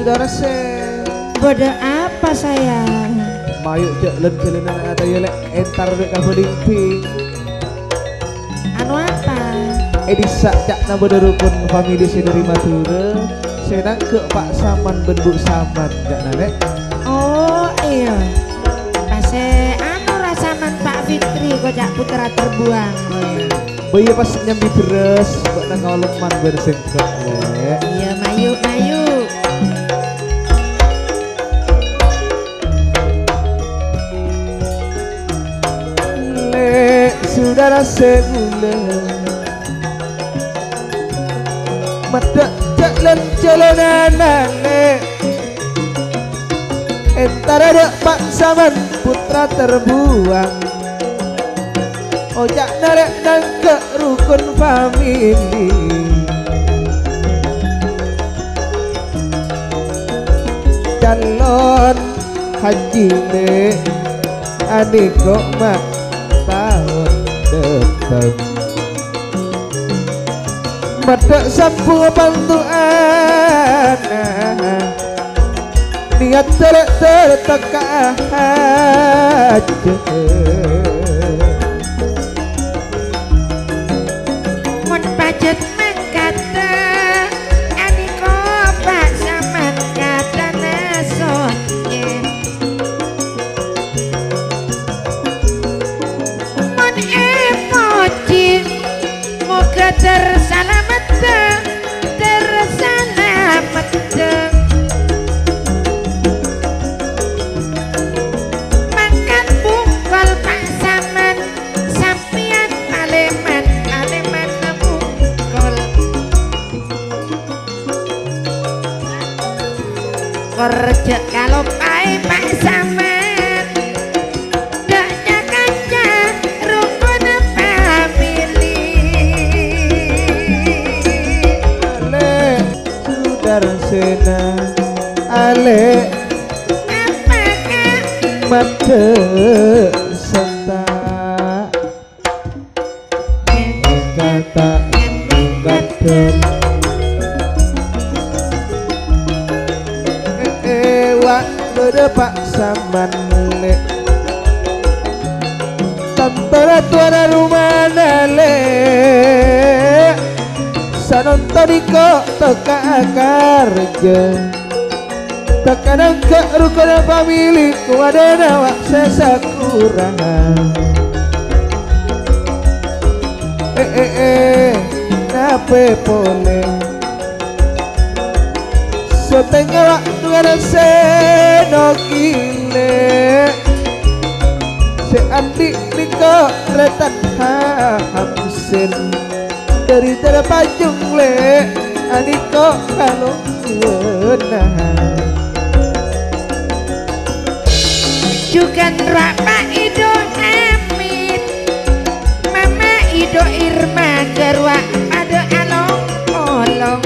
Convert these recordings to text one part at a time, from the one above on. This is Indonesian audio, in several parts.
saudara se. Bodoh apa sayang? Mayuk jalan-jalanan ada ya lek entar rek kabelimpi. Anu apa? Edisa cak nambah rukun famili dari Madura. Senang ke Pak Saman benbuk Saman cak nane. Oh iya. Pase anu rasaman Pak Fitri kocak putra terbuang. Oh iya. Bayi pas nyambi beres buat nang ngoloman bersengkok le. Iya mayu. Saudara sebulan mata jalan-jalanan entar ada Pak Saman putra terbuang ojak narek dan ke rukun famili calon haji le adik kok mak tahun depan mata sampung bantuan niat terteka aja Mun pajet mangkata aniko Pak Saman kata nasonye mun emoji moga tersalamat mangkat bungkol Pak Saman sampian aleman bungkol kerja kalau pai Pak Saman daknya kaca rukun famili ale saudara sena ale apakah mata serta kata kata wak beda Pak Saman le tantara tuara rumah le sanonton kok teka kerja tekanan ke rukun famili ku ada nawak sesakurangan nape pole setengah waktu ada senokile se adik niko retan hamsin dari terpajung le adiko kalau benar juga Pak Ido Amin Mama Ido Irma Garwa ada along olong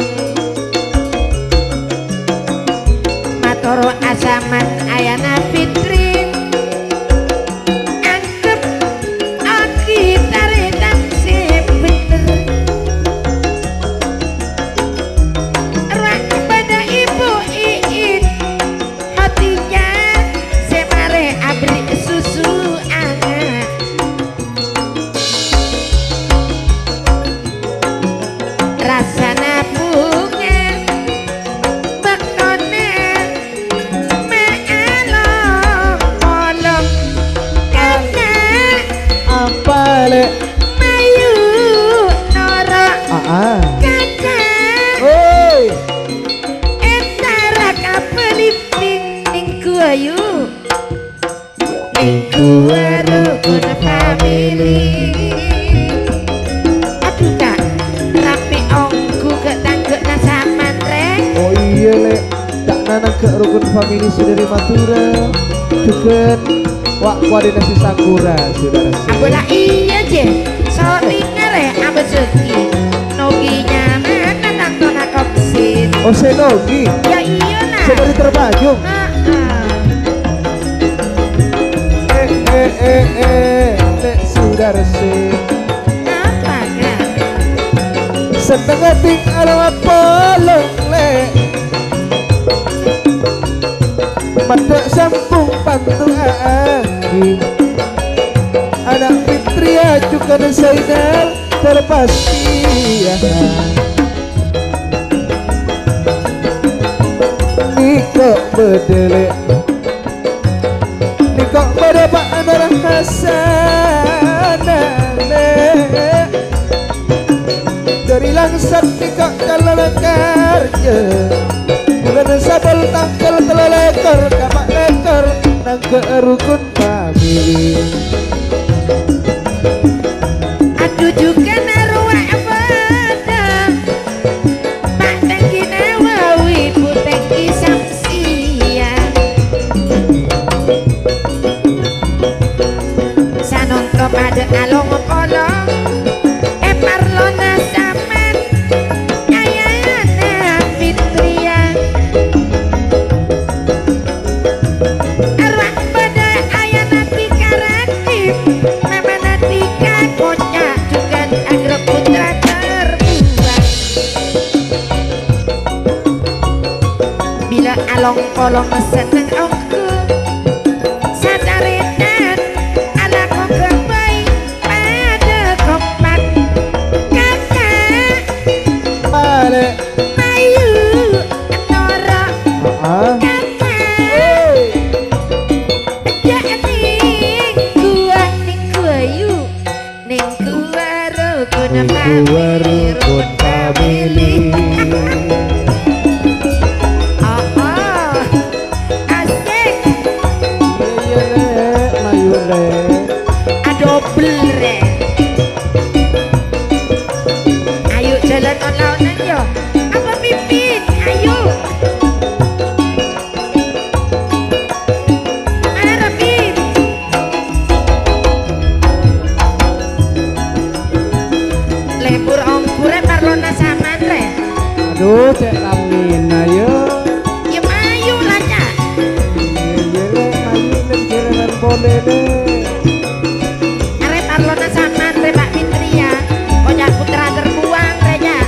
Matoro Asaman Ayana Fitri anggap aki taretan si bener rak pada Ibu Iin hatinya semare abri susu anget rasana bunga bekone mealong olong kena apa le mayu noro kaca oi entara kapelimping ningku ayu ningku rukun famili aduh kak rapi ongku ke tangguk nasaman rek oh iya le tak nana ke rukun famili saudari Madura juga wak koordinasi sakura saudara abola iya je sorry ngere abe seki noginya mana tantona kopsin oh senogi ya iya nah saudari terpajung nek saudara se apa kak setengah ting apa le Madak sambung pantu angin anak Fitria juga Zainal terpasti Niko bedelek Niko berapa anak Hasanale dari langsat Niko kalau kerja bukan sabel tanggal telekor kapak lekor nang ke rukun famili aduh juga naruh pada Pak Tengki Nawawi Bu Tengki Samsia sanongko pada along kolong Parlona Saman Ayana Fitria arwah pada Ayana Tika Ratib Mama Natika Kocak juga Agro Putra terbuang bila along kolong seneng ongku sadaretan ala kongkong baik pada kompak kakak balik Ayu Nora kakak jak ning gua yu ning gua rukun family asik adobel re ayo jalan on-launan yo apa pipit ayo mana Rapit lembur ongkure Parlona Saman re aduh cek lamin ayo ya mayu lah Cak iya mayu lenjeran boleh deh are Parlona Saman re Pak Fitria Kocak Putra terbuang re Cak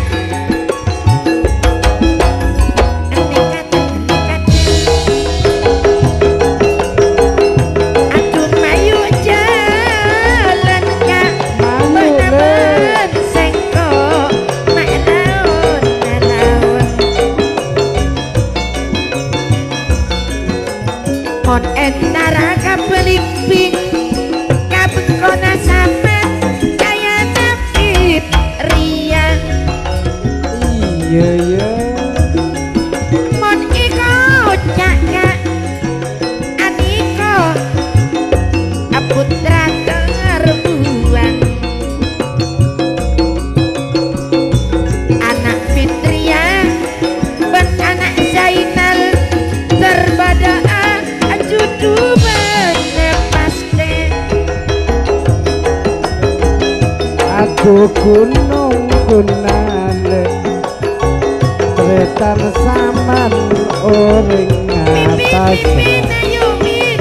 aduh mayu jalan Cak bener sengkok mak laun mon entara kabelik ping kabengkona Saman Ayana Fitria iya iya mon iko cakak aniko putra terbuang anak Fitria ben anak Zainal terbadaa judu benepaste aku gunung gunane tretan saman oring atas Mimin ayo min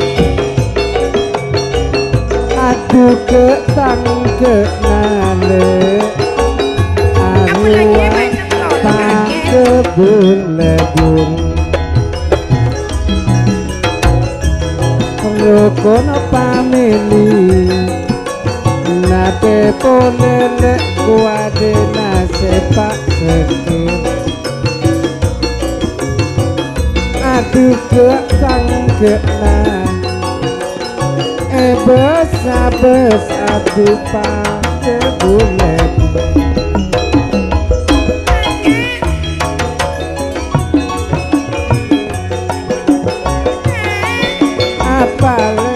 aku ketang kenale aku lagi anu main ngelok tak kakek kebun-lebun kono pamili nate ponele kuade nasepak sekir aduh ketang kena bes aduh pake bulet apale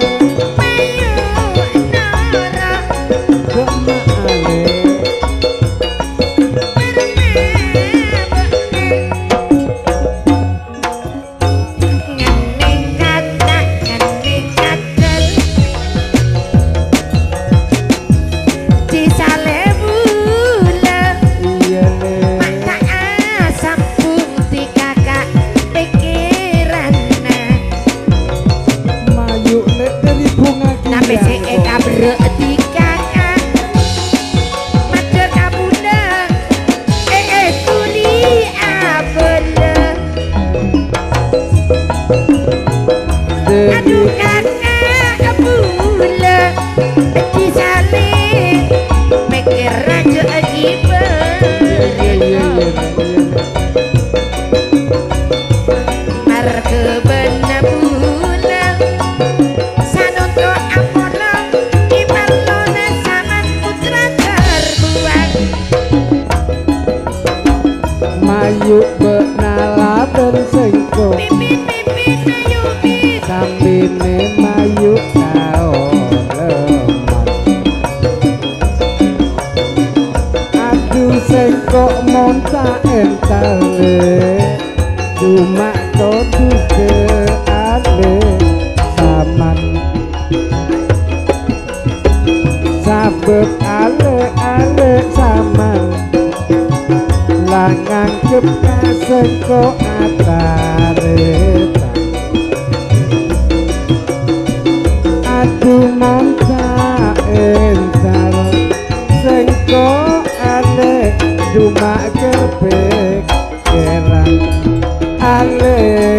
aduh kakak bula disalin mikir raja harga benar bulan sanunto apolong ibalona saman putra terbuang mayu benala bersengko pipin ayu pipin sambine mayu kaoleman aduh sengko monta entale cuma todu ke ale saman sabep ale saman langang kepka sengko atareta aduh monta entar sengko ale cuma kepek kerang ale